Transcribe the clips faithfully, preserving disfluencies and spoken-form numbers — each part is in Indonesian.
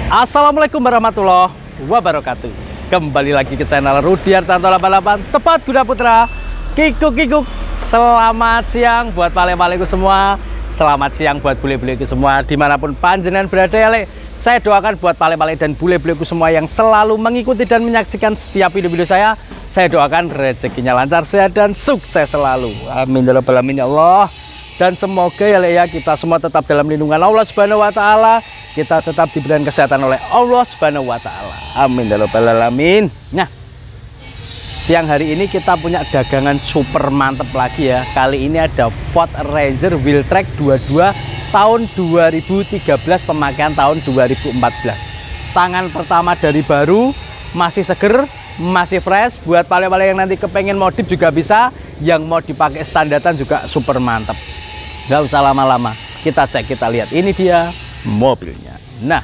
Assalamualaikum warahmatullahi wabarakatuh. Kembali lagi ke channel Rudi Hartanto delapan puluh delapan Tepat Kuda Putra. Kikuk-kikuk. Selamat siang buat pale-paleku semua. Selamat siang buat bule-buleku semua dimanapun panjenengan berada ya le. Saya doakan buat pale-pale dan bule-buleku semua yang selalu mengikuti dan menyaksikan setiap video-video saya. Saya doakan rezekinya lancar, sehat dan sukses selalu. Amin ya rabbal alamin ya Allah. Dan semoga ya le ya kita semua tetap dalam lindungan Allah Subhanahu wa taala. Kita tetap diberikan kesehatan oleh Allah Subhanahu wa taala. Amin ya rabbal alamin. Nah, siang hari ini kita punya dagangan super mantep lagi ya. Kali ini ada Ford Ranger Wheeltrack dua puluh dua tahun dua ribu tiga belas, pemakaian tahun dua ribu empat belas. Tangan pertama dari baru, masih seger, masih fresh. Buat pale-pale yang nanti kepengen modif juga bisa, yang mau dipakai standaran juga super mantep. Gak usah lama-lama, kita cek, kita lihat. Ini dia mobilnya. Nah,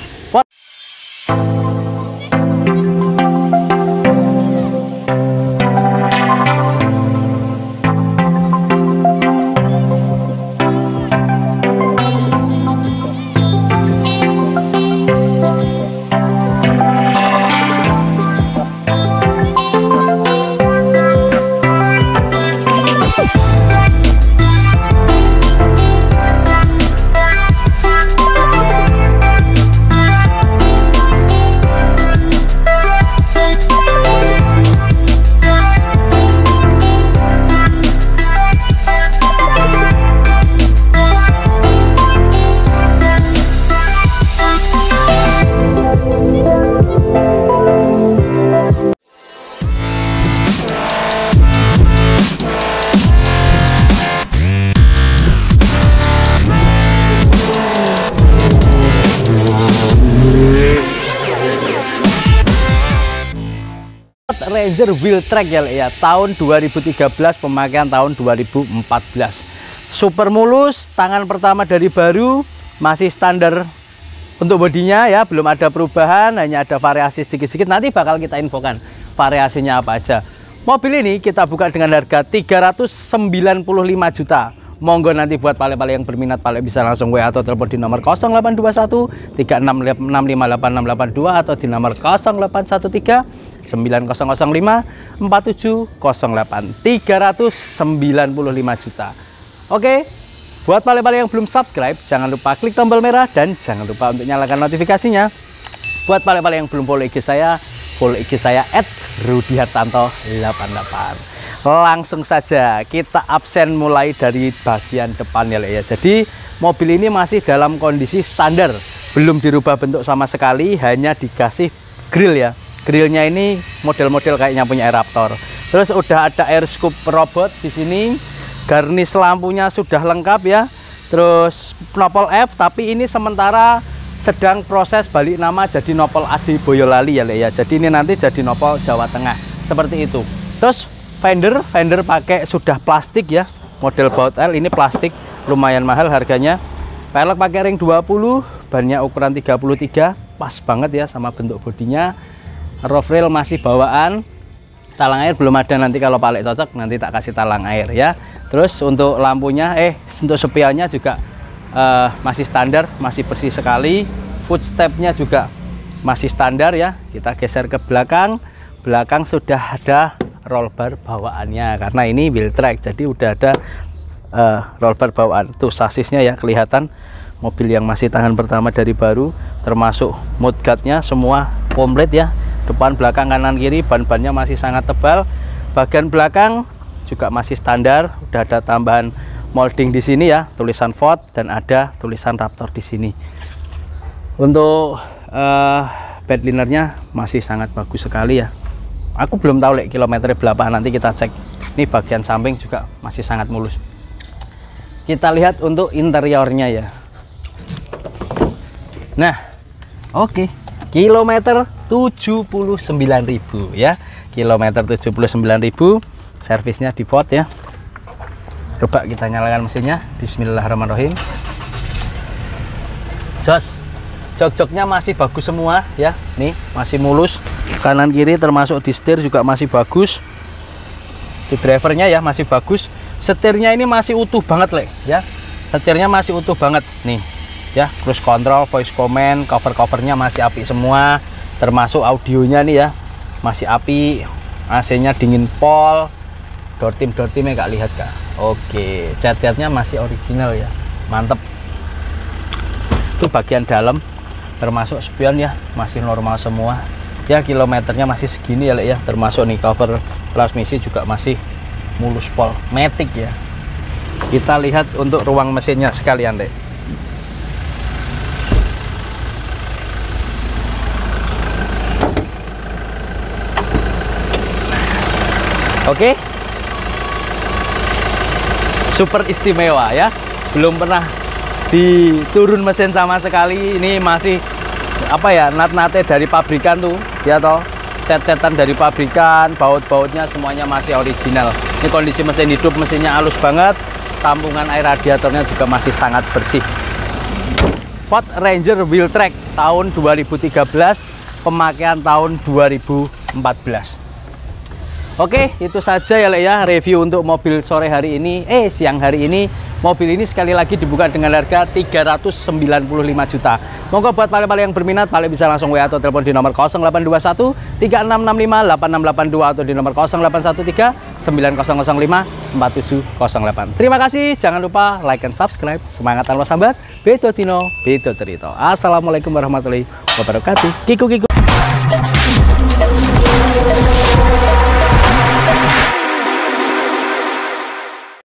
Ranger Wheeltrack ya, ya tahun dua ribu tiga belas, pemakaian tahun dua ribu empat belas. Super mulus, tangan pertama dari baru, masih standar untuk bodinya ya, belum ada perubahan, hanya ada variasi sedikit-sedikit. Nanti bakal kita infokan variasinya apa aja. Mobil ini kita buka dengan harga tiga ratus sembilan puluh lima juta. Monggo nanti buat pale-pale yang berminat, pale bisa langsung W A atau telepon di nomor nol delapan dua satu tiga enam enam lima delapan enam delapan dua atau di nomor nol delapan satu tiga sembilan nol nol lima empat tujuh nol delapan. Tiga ratus sembilan puluh lima juta. Oke, buat pale-pale yang belum subscribe, jangan lupa klik tombol merah dan jangan lupa untuk nyalakan notifikasinya. Buat pale-pale yang belum follow I G saya, follow I G saya at Rudi Hartanto delapan puluh delapan. Langsung saja kita absen mulai dari bagian depan ya, ya. Jadi mobil ini masih dalam kondisi standar, belum dirubah bentuk sama sekali, hanya dikasih grill ya. Grillnya ini model-model kayaknya punya Raptor. Terus udah ada air scoop robot di sini, garnish lampunya sudah lengkap ya. Terus nopol F, tapi ini sementara sedang proses balik nama jadi nopol Adi Boyolali ya, ya. Jadi ini nanti jadi nopol Jawa Tengah seperti itu. Terus fender, fender pakai sudah plastik ya, model baut L, ini plastik, lumayan mahal harganya. Pelek pakai ring dua puluh, bannya ukuran tiga puluh tiga, pas banget ya sama bentuk bodinya. Roof rail masih bawaan, talang air belum ada, nanti kalau palek cocok nanti tak kasih talang air ya. Terus untuk lampunya, eh untuk spionnya juga uh, masih standar, masih bersih sekali. Footstepnya juga masih standar ya. Kita geser ke belakang, belakang sudah ada roll bar bawaannya karena ini Wheeltrack, jadi udah ada uh, roll bar bawaan. Tuh sasisnya ya, kelihatan mobil yang masih tangan pertama dari baru, termasuk mudguardnya semua komplit ya, depan belakang kanan kiri ban-bannya masih sangat tebal. Bagian belakang juga masih standar, udah ada tambahan molding di sini ya, tulisan Ford dan ada tulisan Raptor di sini. Untuk uh, bed linernya masih sangat bagus sekali ya. Aku belum tahu lek kilometer berapa, nanti kita cek. Ini bagian samping juga masih sangat mulus. Kita lihat untuk interiornya ya. Nah, oke, okay. Kilometer tujuh puluh sembilan ribu ya. Kilometer tujuh puluh sembilan ribu. Servisnya di Ford ya. Coba kita nyalakan mesinnya. Bismillahirrahmanirrahim. Jos. Jok-joknya masih bagus semua ya. Nih, masih mulus. Kanan kiri termasuk di setir juga masih bagus. Di drivernya ya masih bagus. Setirnya ini masih utuh banget le ya. Setirnya masih utuh banget nih. ya, cruise control, voice command, cover-covernya masih apik semua, termasuk audionya nih ya masih apik, A C-nya dingin pol, door trim door trimnya gak lihat kak. Oke, cat-catnya masih original ya, mantep. Itu bagian dalam, termasuk spion ya masih normal semua ya, kilometernya masih segini ya Lek ya, termasuk nih cover transmisi juga masih mulus pol matic ya. Kita lihat untuk ruang mesinnya sekalian Lek. Oke, super istimewa ya, belum pernah diturun mesin sama sekali. Ini masih apa ya, nat-nate dari pabrikan tuh ya toh, cat-catan dari pabrikan, baut-bautnya semuanya masih original. Ini kondisi mesin hidup, mesinnya halus banget, tampungan air radiatornya juga masih sangat bersih. Ford Ranger Wheeltrack tahun dua ribu tiga belas, pemakaian tahun dua ribu empat belas. Oke, itu saja ya Lek ya review untuk mobil sore hari ini, eh siang hari ini. Mobil ini sekali lagi dibuka dengan harga tiga ratus sembilan puluh lima juta. Monggo buat pale-pale yang berminat, pale bisa langsung W A atau telepon di nomor nol delapan dua satu tiga enam enam lima delapan enam delapan dua atau di nomor nol delapan satu tiga sembilan nol nol lima empat tujuh nol delapan. Terima kasih, jangan lupa like and subscribe. Semangat tanpa sambat, bedo dino, bedo cerita. Assalamualaikum warahmatullahi wabarakatuh. Kiku kiku.